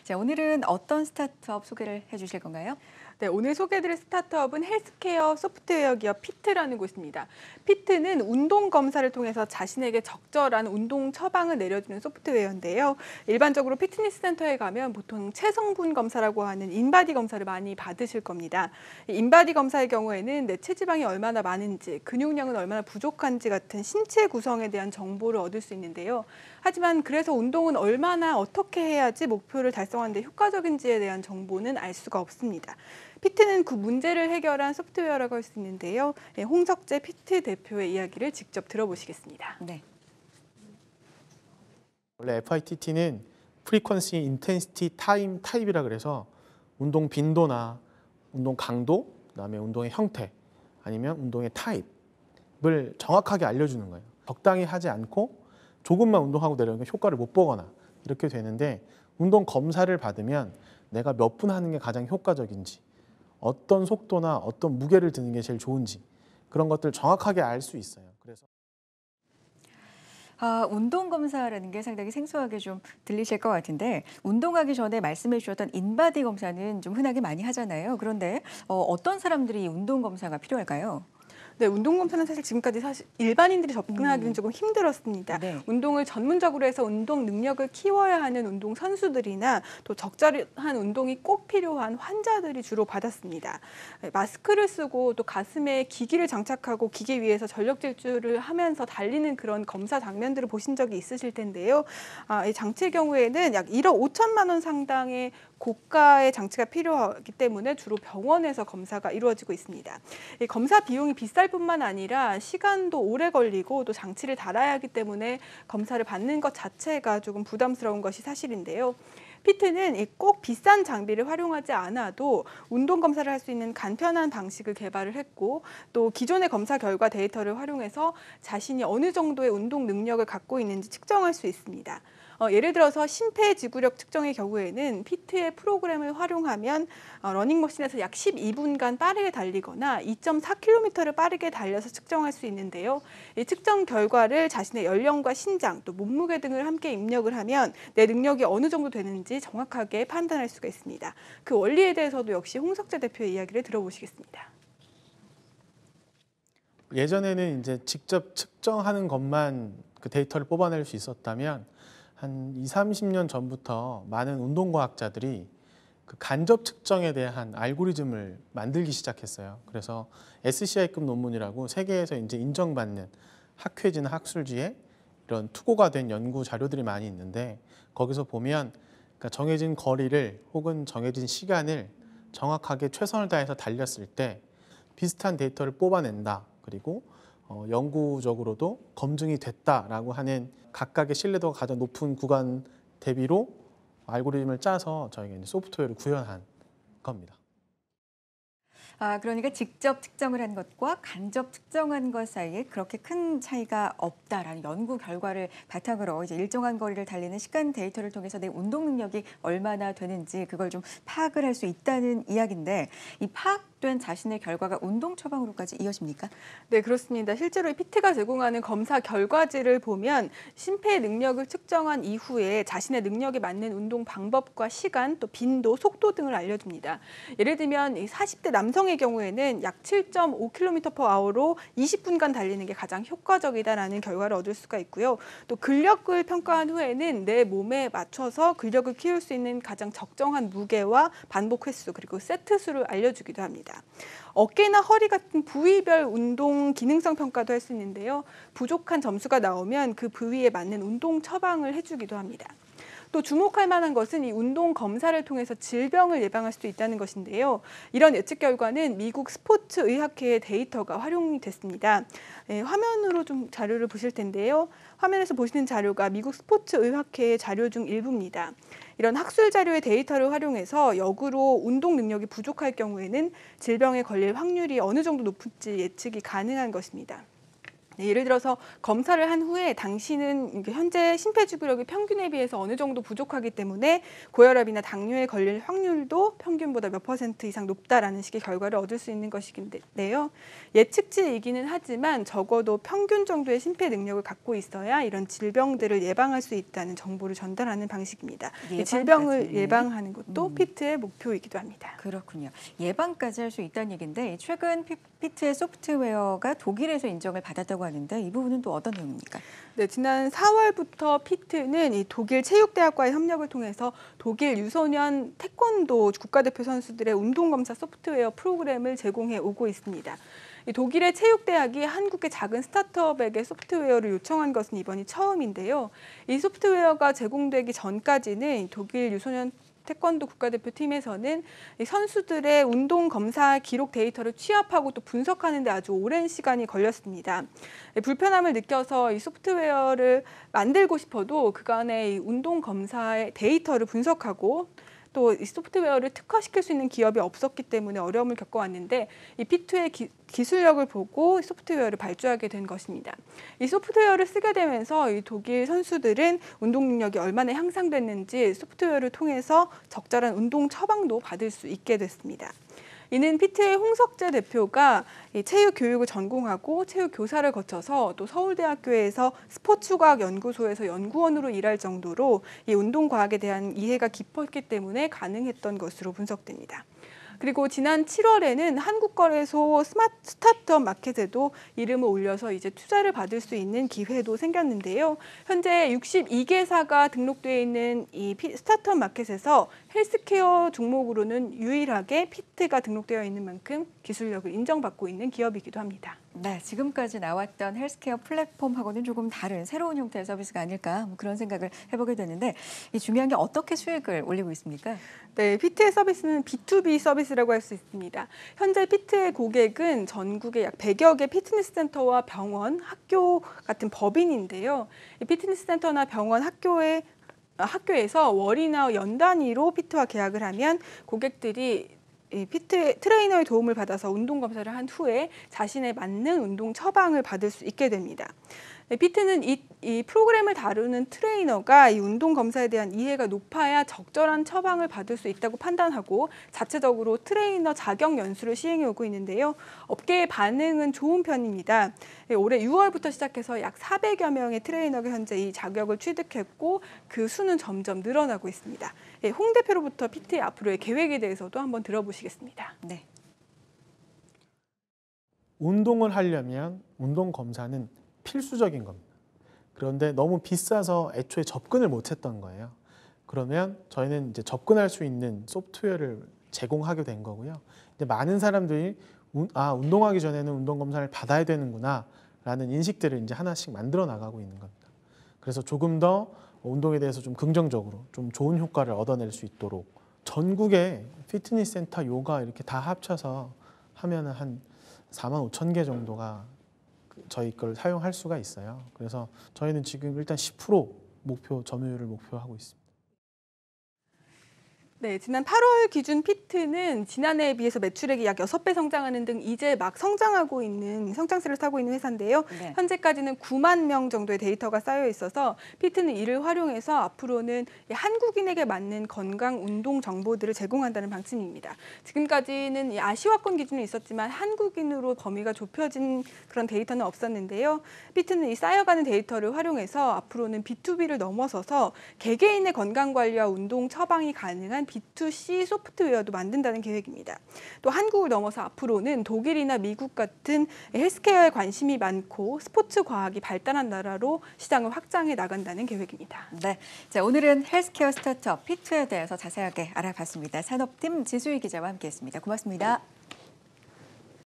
자, 오늘은 어떤 스타트업 소개를 해주실 건가요? 네, 오늘 소개해드릴 스타트업은 헬스케어 소프트웨어 기업 피트라는 곳입니다. 피트는 운동 검사를 통해서 자신에게 적절한 운동 처방을 내려주는 소프트웨어인데요. 일반적으로 피트니스 센터에 가면 보통 체성분 검사라고 하는 인바디 검사를 많이 받으실 겁니다. 이 인바디 검사의 경우에는 내 체지방이 얼마나 많은지, 근육량은 얼마나 부족한지 같은 신체 구성에 대한 정보를 얻을 수 있는데요. 하지만 그래서 운동은 얼마나 어떻게 해야지 목표를 달성하는 데 효과적인지에 대한 정보는 알 수가 없습니다. 피트는 그 문제를 해결한 소프트웨어라고 할 수 있는데요. 네, 홍석재 피트 대표의 이야기를 직접 들어보시겠습니다. 네. 원래 FITT는 Frequency, Intensity, Time 타입이라 그래서 운동 빈도나 운동 강도, 그다음에 운동의 형태, 아니면 운동의 타입을 정확하게 알려주는 거예요. 적당히 하지 않고 조금만 운동하고 내려오면 효과를 못 보거나 이렇게 되는데, 운동 검사를 받으면 내가 몇 분 하는 게 가장 효과적인지, 어떤 속도나 어떤 무게를 드는 게 제일 좋은지 그런 것들 정확하게 알 수 있어요. 그래서 운동 검사라는 게 상당히 생소하게 좀 들리실 것 같은데, 운동하기 전에 말씀해 주셨던 인바디 검사는 좀 흔하게 많이 하잖아요. 그런데 어떤 사람들이 운동 검사가 필요할까요? 네, 운동검사는 지금까지 일반인들이 접근하기는 조금 힘들었습니다. 네. 운동을 전문적으로 해서 운동 능력을 키워야 하는 운동 선수들이나 또 적절한 운동이 꼭 필요한 환자들이 주로 받았습니다. 마스크를 쓰고 또 가슴에 기기를 장착하고 기계 위에서 전력 질주를 하면서 달리는 그런 검사 장면들을 보신 적이 있으실 텐데요. 이 장치의 경우에는 약 1억 5천만 원 상당의 고가의 장치가 필요하기 때문에 주로 병원에서 검사가 이루어지고 있습니다. 이 검사 비용이 비쌀 뿐만 아니라 시간도 오래 걸리고 또 장치를 달아야 하기 때문에 검사를 받는 것 자체가 조금 부담스러운 것이 사실인데요. 피트는 꼭 비싼 장비를 활용하지 않아도 운동 검사를 할 수 있는 간편한 방식을 개발을 했고, 또 기존의 검사 결과 데이터를 활용해서 자신이 어느 정도의 운동 능력을 갖고 있는지 측정할 수 있습니다. 예를 들어서 심폐지구력 측정의 경우에는 피트의 프로그램을 활용하면 러닝머신에서 약 12분간 빠르게 달리거나 2.4km를 빠르게 달려서 측정할 수 있는데요. 이 측정 결과를 자신의 연령과 신장, 또 몸무게 등을 함께 입력을 하면 내 능력이 어느 정도 되는지 정확하게 판단할 수가 있습니다. 그 원리에 대해서도 역시 홍석재 대표의 이야기를 들어보시겠습니다. 예전에는 이제 직접 측정하는 것만 그 데이터를 뽑아낼 수 있었다면, 한 20, 30년 전부터 많은 운동과학자들이 그 간접 측정에 대한 알고리즘을 만들기 시작했어요. 그래서 SCI급 논문이라고 세계에서 이제 인정받는 학회지나 학술지에 이런 투고가 된 연구 자료들이 많이 있는데, 거기서 보면 그러니까 정해진 거리를 혹은 정해진 시간을 정확하게 최선을 다해서 달렸을 때 비슷한 데이터를 뽑아낸다. 그리고 영구적으로도 검증이 됐다라고 하는 각각의 신뢰도가 가장 높은 구간 대비로 알고리즘을 짜서 저희가 이제 소프트웨어를 구현한 겁니다. 그러니까 직접 측정을 한 것과 간접 측정한 것 사이에 그렇게 큰 차이가 없다라는 연구 결과를 바탕으로 이제 일정한 거리를 달리는 시간 데이터를 통해서 내 운동 능력이 얼마나 되는지 그걸 좀 파악을 할 수 있다는 이야기인데, 이 파악된 자신의 결과가 운동 처방으로까지 이어집니까? 네, 그렇습니다. 실제로 이 피트가 제공하는 검사 결과지를 보면 심폐 능력을 측정한 이후에 자신의 능력에 맞는 운동 방법과 시간, 또 빈도, 속도 등을 알려줍니다. 예를 들면 이 40대 남성의 경우에는 약 7.5km/h로 20분간 달리는 게 가장 효과적이다라는 결과를 얻을 수가 있고요. 또 근력을 평가한 후에는 내 몸에 맞춰서 근력을 키울 수 있는 가장 적정한 무게와 반복 횟수, 그리고 세트 수를 알려주기도 합니다. 어깨나 허리 같은 부위별 운동 기능성 평가도 할 수 있는데요. 부족한 점수가 나오면 그 부위에 맞는 운동 처방을 해주기도 합니다. 또 주목할 만한 것은 이 운동 검사를 통해서 질병을 예방할 수도 있다는 것인데요. 이런 예측 결과는 미국 스포츠의학회의 데이터가 활용이 됐습니다. 화면으로 좀 자료를 보실 텐데요. 화면에서 보시는 자료가 미국 스포츠의학회의 자료 중 일부입니다. 이런 학술 자료의 데이터를 활용해서 역으로 운동 능력이 부족할 경우에는 질병에 걸릴 확률이 어느 정도 높을지 예측이 가능한 것입니다. 네, 예를 들어서 검사를 한 후에 당신은 현재 심폐지구력이 평균에 비해서 어느 정도 부족하기 때문에 고혈압이나 당뇨에 걸릴 확률도 평균보다 몇 % 이상 높다라는 식의 결과를 얻을 수 있는 것인데요. 예측치이기는 하지만 적어도 평균 정도의 심폐 능력을 갖고 있어야 이런 질병들을 예방할 수 있다는 정보를 전달하는 방식입니다. 이 질병을 예방하는 것도 피트의 목표이기도 합니다. 그렇군요. 예방까지 할 수 있다는 얘기인데 최근 피트의 소프트웨어가 독일에서 인정을 받았다고 하는데 이 부분은 또 어떤 내용입니까? 네, 지난 4월부터 피트는 이 독일 체육대학과의 협력을 통해서 독일 유소년 태권도 국가대표 선수들의 운동검사 소프트웨어 프로그램을 제공해 오고 있습니다. 이 독일의 체육대학이 한국의 작은 스타트업에게 소프트웨어를 요청한 것은 이번이 처음인데요. 이 소프트웨어가 제공되기 전까지는 독일 유소년 태권도 국가대표 팀에서는 이 선수들의 운동 검사 기록 데이터를 취합하고 또 분석하는 데 아주 오랜 시간이 걸렸습니다. 불편함을 느껴서 이 소프트웨어를 만들고 싶어도 그간의 이 운동 검사의 데이터를 분석하고 또 이 소프트웨어를 특화시킬 수 있는 기업이 없었기 때문에 어려움을 겪어왔는데 이 피트의 기술력을 보고 소프트웨어를 발주하게 된 것입니다. 이 소프트웨어를 쓰게 되면서 이 독일 선수들은 운동 능력이 얼마나 향상됐는지 소프트웨어를 통해서 적절한 운동 처방도 받을 수 있게 됐습니다. 이는 피트의 홍석재 대표가 체육 교육을 전공하고 체육 교사를 거쳐서 또 서울대학교에서 스포츠과학 연구소에서 연구원으로 일할 정도로 이 운동과학에 대한 이해가 깊었기 때문에 가능했던 것으로 분석됩니다. 그리고 지난 7월에는 한국거래소 스타트업 마켓에도 이름을 올려서 이제 투자를 받을 수 있는 기회도 생겼는데요. 현재 62개사가 등록되어 있는 이 스타트업 마켓에서 헬스케어 종목으로는 유일하게 피트가 등록되어 있는 만큼 기술력을 인정받고 있는 기업이기도 합니다. 네, 지금까지 나왔던 헬스케어 플랫폼하고는 조금 다른 새로운 형태의 서비스가 아닐까 그런 생각을 해보게 되는데 이 중요한 게 어떻게 수익을 올리고 있습니까? 네, 피트의 서비스는 B2B 서비스라고 할 수 있습니다. 현재 피트의 고객은 전국에 약 100여 개 피트니스 센터와 병원, 학교 같은 법인인데요. 이 피트니스 센터나 병원, 학교에서 월이나 연 단위로 피트와 계약을 하면 고객들이 이 피트 트레이너의 도움을 받아서 운동 검사를 한 후에 자신에 맞는 운동 처방을 받을 수 있게 됩니다. 피트는 이 프로그램을 다루는 트레이너가 이 운동 검사에 대한 이해가 높아야 적절한 처방을 받을 수 있다고 판단하고 자체적으로 트레이너 자격 연수를 시행해 오고 있는데요. 업계의 반응은 좋은 편입니다. 올해 6월부터 시작해서 약 400여 명의 트레이너가 현재 이 자격을 취득했고 그 수는 점점 늘어나고 있습니다. 홍 대표로부터 피트의 앞으로의 계획에 대해서도 한번 들어보시겠습니다. 네. 운동을 하려면 운동 검사는 필수적인 겁니다. 그런데 너무 비싸서 애초에 접근을 못했던 거예요. 그러면 저희는 이제 접근할 수 있는 소프트웨어를 제공하게 된 거고요. 이제 많은 사람들이 운동하기 전에는 운동 검사를 받아야 되는구나라는 인식들을 이제 하나씩 만들어 나가고 있는 겁니다. 그래서 조금 더 운동에 대해서 좀 긍정적으로 좀 좋은 효과를 얻어낼 수 있도록 전국에 피트니스 센터, 요가 이렇게 다 합쳐서 하면은 한 45,000개 정도가 저희 걸 사용할 수가 있어요. 그래서 저희는 지금 일단 10% 목표 점유율을 목표하고 있습니다. 네, 지난 8월 기준 피트는 지난해에 비해서 매출액이 약 6배 성장하는 등 이제 막 성장하고 있는 성장세를 타고 있는 회사인데요. 네. 현재까지는 9만 명 정도의 데이터가 쌓여 있어서 피트는 이를 활용해서 앞으로는 한국인에게 맞는 건강 운동 정보들을 제공한다는 방침입니다. 지금까지는 이 아시아권 기준이 있었지만 한국인으로 범위가 좁혀진 그런 데이터는 없었는데요. 피트는 이 쌓여가는 데이터를 활용해서 앞으로는 B2B를 넘어서서 개개인의 건강 관리와 운동 처방이 가능한 B2C 소프트웨어도 만든다는 계획입니다. 또 한국을 넘어서 앞으로는 독일이나 미국 같은 헬스케어에 관심이 많고 스포츠 과학이 발달한 나라로 시장을 확장해 나간다는 계획입니다. 네, 자, 오늘은 헬스케어 스타트업 피트에 대해서 자세하게 알아봤습니다. 산업팀 지수희 기자와 함께했습니다. 고맙습니다.